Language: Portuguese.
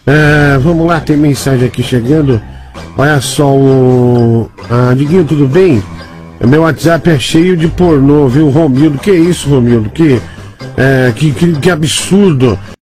Vamos lá, tem mensagem aqui chegando. Olha só, Diguinho, tudo bem? Meu WhatsApp é cheio de pornô, viu, Romildo? Que isso, Romildo? Que absurdo!